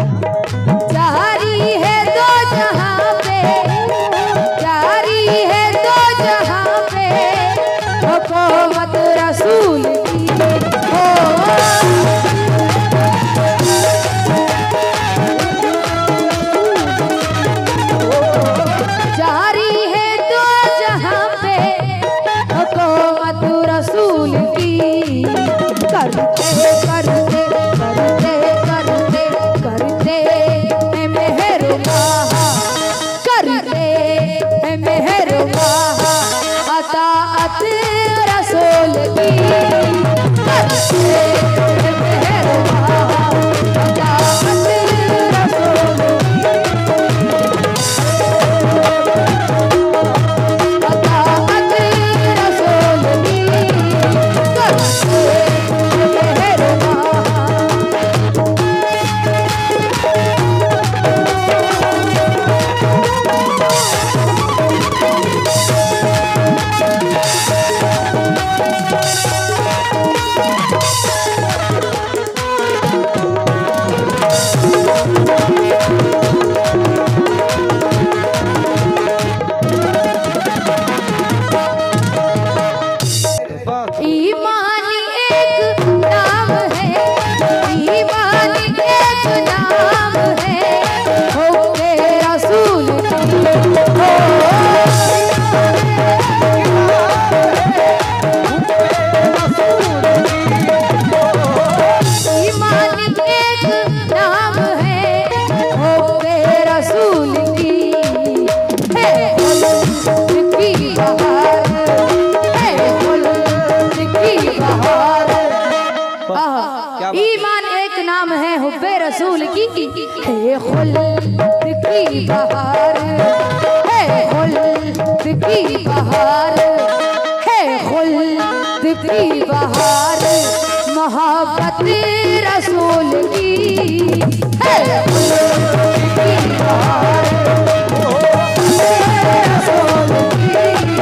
जारी है दो जहां पे, जारी है दो जहां पे हुकूमत रसूल की हो। जारी है दो जहां पे हुकूमत रसूल की। करते करते करते करते करते मेहरबान, करते मेहरबान अताअत रसूल की। करते मेहरबान अताअत रसूल की, अताअत रसूल की। करते ईमान एक नाम है, ईमान एक नाम है होके रसूल की हो। ईमान एक नाम है होके रसूल की। है खुल्द की बहार, है खुल्द की बहार। ईमान एक नाम है हुब्बे रसूल की। है खुल्द की बहार, है खुल्द की बहार, है खुल्द की बहार मोहब्बत रसूल की। है खुल्द की बहार रसूल की।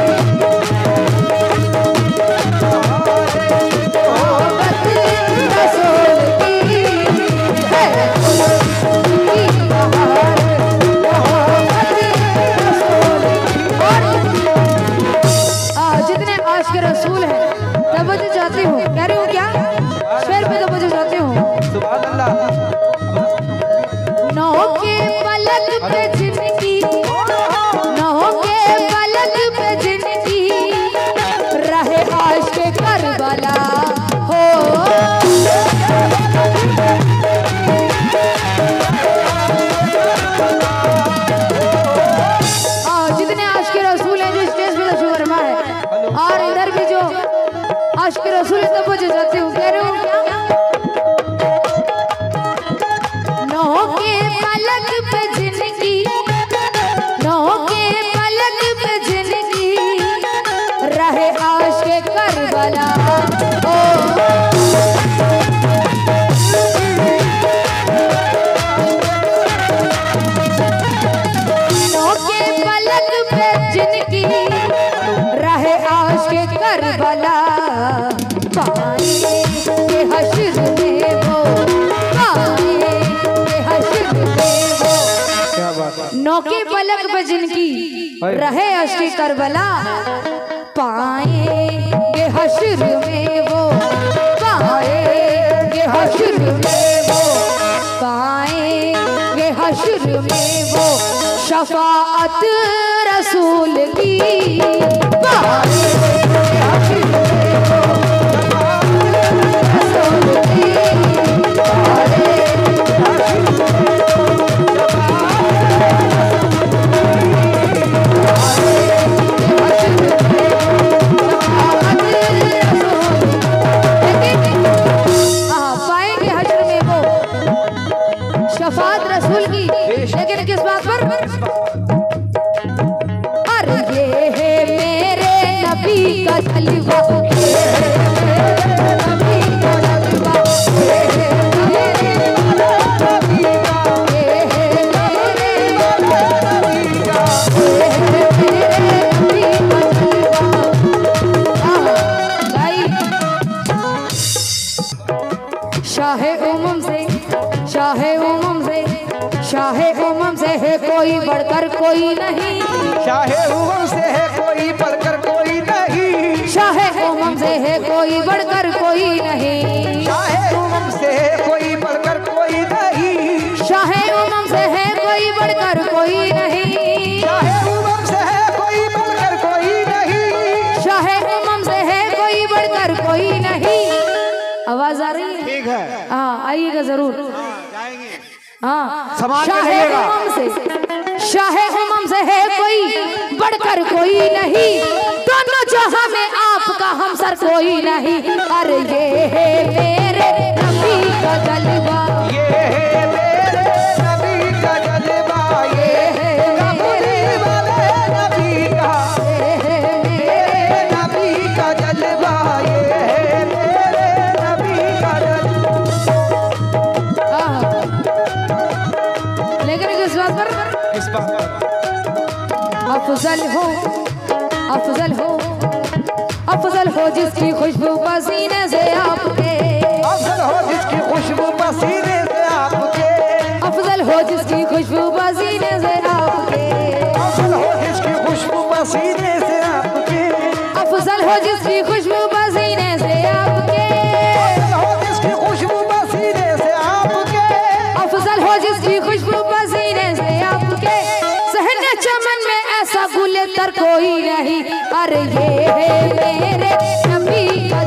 जितने आशिक रसूल हैं तवज्जो चाहते हो, कह रहे हो क्या? शेर पे तवज्जो चाहते हो। सुभान अल्लाह। नौ के पलक पे जिंदगी, नौ के पलक पे जिंदगी रहे आशिक करबला हो। जितने आशिक रसूल हैं जो स्टेज पे तशरीफ फरमा है और इधर भी जो आशिक रसूल है तवज्जो चाहते हो, कह रहे हो क्या? नौ के पलक पे जिंदगी, नौ के पलक पे जिंदगी रहे आशिक करबला ओ। नौ के पलक पे जिंदगी रहे आशिक करबला। पाएंगे हश्र में वो, पाएंगे हश्र में वो। नौ के पलक पे जिनकी रहे आशिक करबला, पाएंगे हश्र में वो, पाएंगे हश्र में वो, पाएंगे हश्र में वो शफाअत रसूल की। पाएंगे हश्र में वो रसूल की। पाएंगे हश्र में वो शफाअत रसूल की, लेकिन किस बात पर? अरे ये है मेरे नबी का जलवा, शाहे उमम से शाहे उमम से है कोई बढ़कर कोई नहीं, शाहे उमम से है कोई बढ़कर कोई नहीं, शाहे उमम से है कोई बढ़कर कोई नहीं, शाहे उमम से है कोई बढ़कर कोई नहीं, शाहे उमम से है कोई बढ़कर कोई नहीं, शाहे उमम से है कोई बढ़कर कोई नहीं, शाहे उमम से है कोई बढ़कर कोई नहीं। आवाज आ रही है? ठीक है, हाँ आइएगा जरूर। हाँ शाहे उमम से है कोई बढ़कर कोई नहीं, दोनों जहां में आपका हमसर कोई नहीं। अरे ये है मेरे नबी का जलवा, ये है मेरे नबी का जलवा, ये है मेरे वाले नबी का, ये है मेरे नबी का जलवा, ये है मेरे नबी का जलवा। लेकिन किस बात पर? इस बात अफजल हो, अफजल हो, अफजल हो जिसकी खुशबू पसीने से आपके, अफजल हो जिसकी खुशबू पसीने से आपके, अफजल हो जिसकी खुशबू पसीने से आपके, अफजल हो जिसकी खुशबू पसीने से आपके, अफजल हो जिसकी खुशबू पसीने से आपके, अफजल हो जिसकी खुशबू पसीने से आपके, अफजल हो जिसकी खुशबू पसीने से आपके, सहने चमन में ऐसा गुलेतर कोई नहीं। अरे ये है मेरे नबी का